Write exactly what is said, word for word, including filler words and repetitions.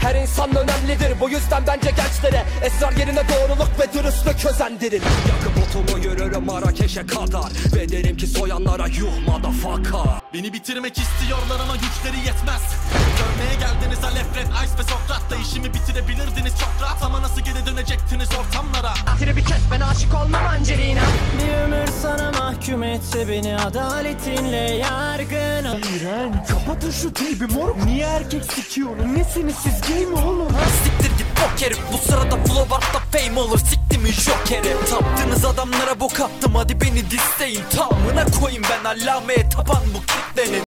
Her insan önemlidir, bu yüzden bence gençlere esrar yerine doğruluk ve dürüstlük özendirin. Yakıp otumu yürürüm Marrakeş'e kadar ve derim ki soyanlara yuh motherfucker. Beni bitirmek istiyorlar ama güçleri yetmez. Görmeye geldiniz Alfred, Ice ve Sokrat'la işimi bitirebilirdiniz çok rahat. Ama nasıl geri dönecektiniz ortamlara? Tribi kes, ben aşık olmam Angelina. Bir ömür sana mahkum etse beni adaletinle yargınım. İğrenç. Kapatın şu teybi moruk. Niye erkek sikiyorum? Nesiniz siz, gay mi oğlum? Siktir git bok herif, bu sırada flow artta fame olur. Siktimin jokeri, taptığınız adamlara bok attım, hadi beni disleyin. Tamına koyayım ben allameye tapan bu kitlenin.